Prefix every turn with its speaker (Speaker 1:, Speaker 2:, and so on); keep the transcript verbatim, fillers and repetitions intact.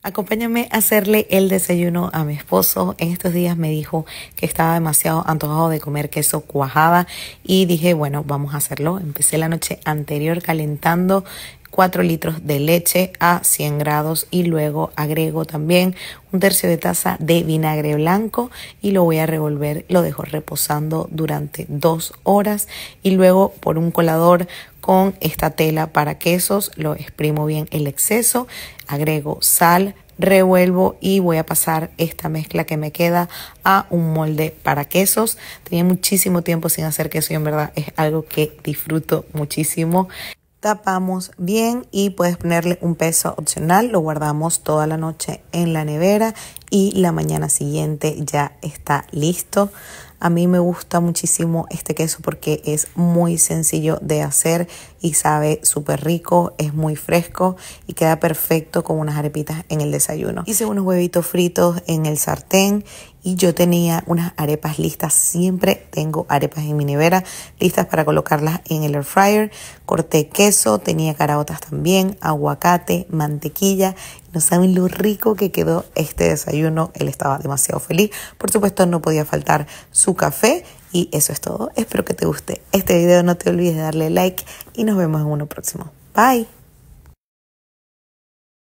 Speaker 1: Acompáñame a hacerle el desayuno a mi esposo. En estos días me dijo que estaba demasiado antojado de comer queso cuajada y dije, bueno, vamos a hacerlo. Empecé la noche anterior calentando cuatro litros de leche a cien grados y luego agrego también un tercio de taza de vinagre blanco y lo voy a revolver. Lo dejo reposando durante dos horas y luego por un colador con esta tela para quesos lo exprimo bien el exceso, agrego sal, revuelvo y voy a pasar esta mezcla que me queda a un molde para quesos. Tenía muchísimo tiempo sin hacer queso y en verdad es algo que disfruto muchísimo. Tapamos bien y puedes ponerle un peso opcional. Lo guardamos toda la noche en la nevera y la mañana siguiente ya está listo. A mí me gusta muchísimo este queso porque es muy sencillo de hacer y sabe súper rico, es muy fresco y queda perfecto con unas arepitas en el desayuno. Hice unos huevitos fritos en el sartén y yo tenía unas arepas listas. Siempre tengo arepas en mi nevera listas para colocarlas en el air fryer. Corté queso, tenía caraotas también, aguacate, mantequilla. No saben lo rico que quedó este desayuno. Él estaba demasiado feliz. Por supuesto, no podía faltar su café. Y eso es todo. Espero que te guste este video. No te olvides de darle like y nos vemos en uno próximo. Bye.